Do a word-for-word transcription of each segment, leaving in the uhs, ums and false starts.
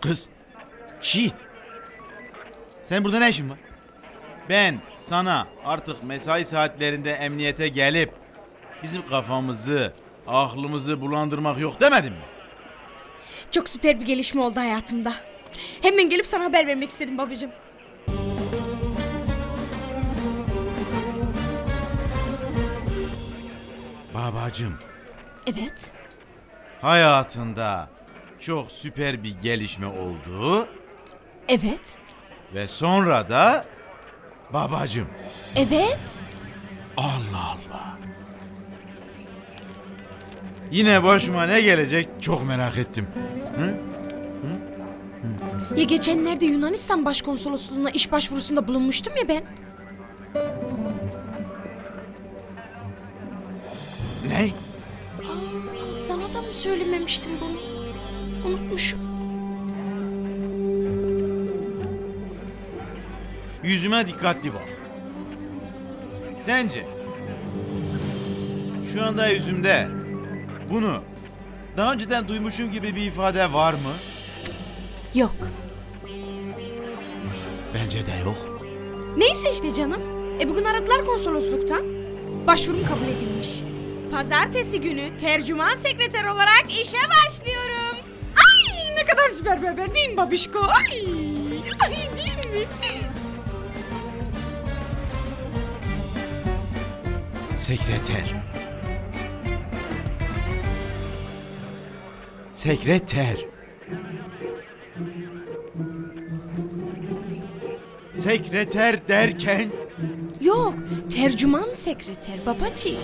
Kız. Şiit. Sen burada ne işin var? Ben sana artık mesai saatlerinde emniyete gelip bizim kafamızı, aklımızı bulandırmak yok demedim mi? Çok süper bir gelişme oldu hayatımda. Hemen gelip sana haber vermek istedim babacığım. Babacığım. Evet. Hayatında çok süper bir gelişme oldu. Evet. Ve sonra da babacığım. Evet. Allah Allah. Yine başıma ne gelecek çok merak ettim. Hı? Hı? Ya geçenlerde Yunanistan Başkonsolosluğu'na iş başvurusunda bulunmuştum ya ben. Ne? Aa, sana da mı söylememiştim bunu? Unutmuşum. Yüzüme dikkatli bak. Sence şu anda yüzümde bunu daha önceden duymuşum gibi bir ifade var mı? Yok. Bence de yok. Neyse işte canım. E bugün aradılar konsolosluktan. Başvurum kabul edilmiş. Pazartesi günü tercüman sekreter olarak işe başlıyorum. Ay ne kadar süper bir haber değil mi babişko? Ay, ay değil mi? Sekreter. Sekreter. Sekreter derken? Yok, tercüman sekreter babacığım.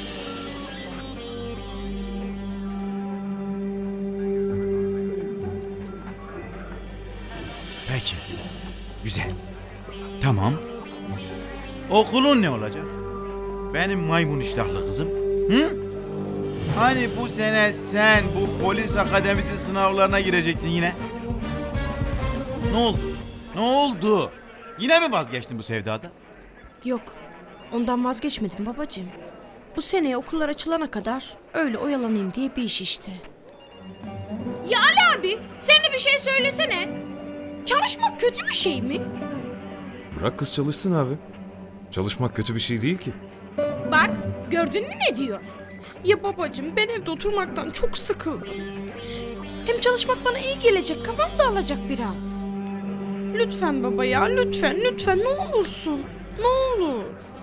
Peki. Güzel. Tamam. Okulun ne olacak? Benim maymun iştahlı kızım. Hı? Hani bu sene sen bu polis akademisi sınavlarına girecektin yine? Ne oldu? Ne oldu? Yine mi vazgeçtin bu sevdada? Yok, ondan vazgeçmedim babacığım. Bu seneye okullar açılana kadar öyle oyalanayım diye bir iş işte. Ya Ali abi, sen de bir şey söylesene. Çalışmak kötü bir şey mi? Bırak kız çalışsın abi. Çalışmak kötü bir şey değil ki. Bak, gördün mü ne diyor? Ya babacığım, ben evde oturmaktan çok sıkıldım. Hem çalışmak bana iyi gelecek, kafam dağılacak biraz. Lütfen baba ya, lütfen, lütfen ne olursun. Ne olur.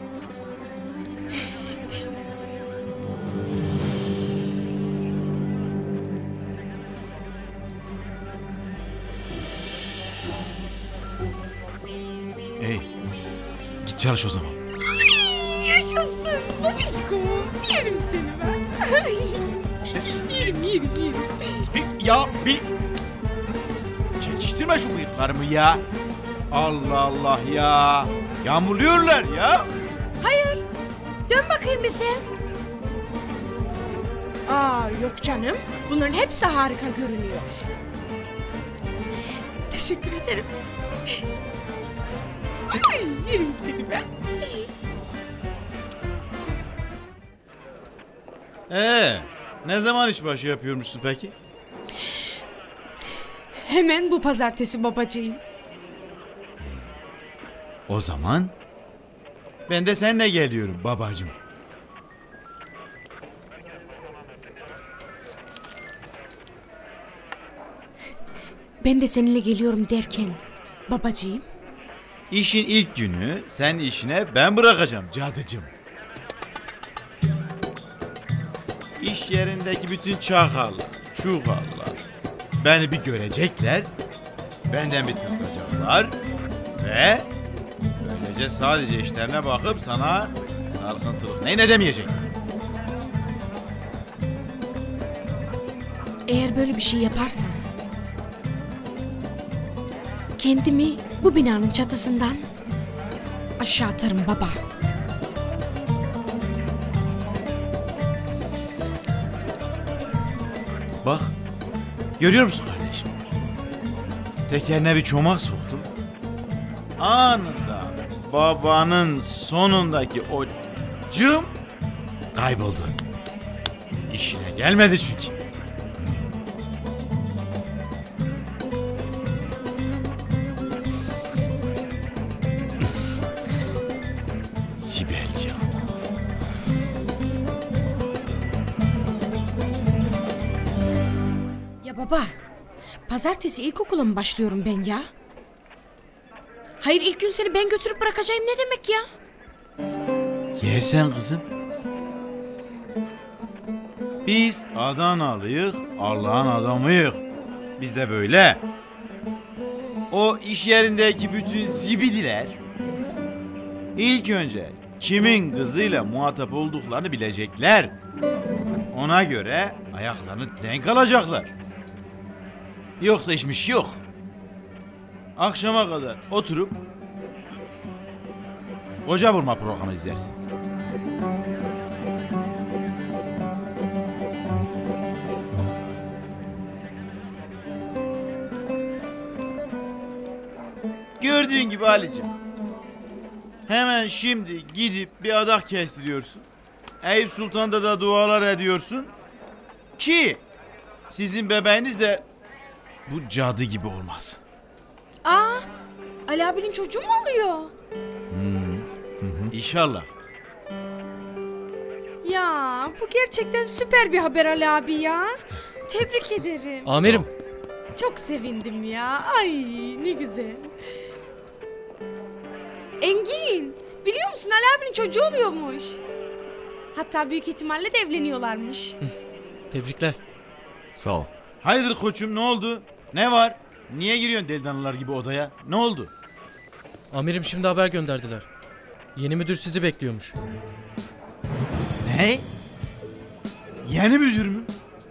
Hey, git çalış o zaman. Ay, yaşasın babişko. Yerim seni ben. yerim, yerim, yerim. Bir, ya bir... Çekiştirme şu bıyıklarımı ya. Allah Allah ya. Yağmurluyorlar ya. Hayır. Dön bakayım bir sen. Aa yok canım. Bunların hepsi harika görünüyor. Teşekkür ederim. Ay yerim seni ben. Ee, ne zaman işbaşı yapıyormuşsun peki? Hemen bu pazartesi babacığım. O zaman ben de seninle geliyorum babacığım. Ben de seninle geliyorum derken babacığım. İşin ilk günü sen işine ben bırakacağım cadıcığım. İş yerindeki bütün çakallar, şukallar beni bir görecekler, benden bir tırsacaklar ve böylece sadece işlerine bakıp sana sarkıntılık neyin edemeyecekler. Eğer böyle bir şey yaparsan kendimi bu binanın çatısından aşağı atarım baba. Bak, görüyor musun kardeşim? Tekerine bir çomak soktum. Anında babanın sonundaki o cım kayboldu. İşine gelmedi çünkü. Sibelcan. Ya baba, pazartesi ilkokula mı başlıyorum ben ya? Hayır, ilk gün seni ben götürüp bırakacağım ne demek ya? Yersen kızım. Biz Adanalıyık, Allah'ın adamıyık. Biz de böyle. O iş yerindeki bütün zibidiler ilk önce kimin kızıyla muhatap olduklarını bilecekler. Ona göre ayaklarını denk alacaklar. Yoksa işmiş yok. Akşama kadar oturup koca vurma programı izlersin. Gördüğün gibi Ali'cim. Hemen şimdi gidip bir adak kestiriyorsun. Eyüp Sultan'da da dualar ediyorsun. Ki sizin bebeğiniz de bu cadı gibi olmasın. Aa, Ali abinin çocuğu mu oluyor? İnşallah. Ya bu gerçekten süper bir haber Ali abi ya. Tebrik ederim. Amirim. Çok sevindim ya. Ay ne güzel. Engin, biliyor musun Ali abinin çocuğu oluyormuş. Hatta büyük ihtimalle de evleniyorlarmış. Tebrikler. Sağ ol. Hayırdır koçum, ne oldu? Ne var? Niye giriyorsun delidanlılar gibi odaya? Ne oldu? Amirim şimdi haber gönderdiler. Yeni müdür sizi bekliyormuş. Ne? Yeni müdür mü?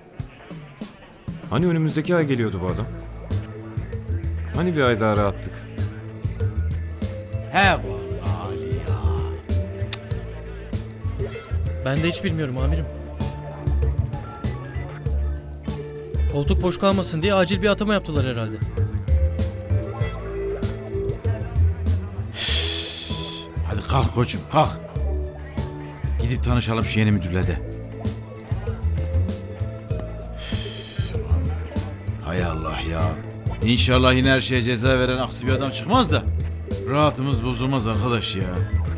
Hani önümüzdeki ay geliyordu bu adam? Hani bir ay daha rahattık? He vallahi Ali ya. Ben de hiç bilmiyorum amirim. Koltuk boş kalmasın diye acil bir atama yaptılar herhalde. Hadi kalk koçum, kalk. Gidip tanışalım şu yeni müdürle de. Hay Allah ya. İnşallah yine her şeye ceza veren aksi bir adam çıkmaz da rahatımız bozulmaz arkadaş ya.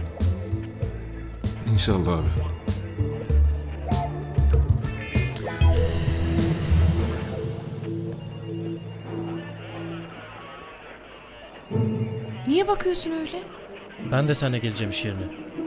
İnşallah abi. Niye bakıyorsun öyle? Ben de seninle geleceğim iş yerine.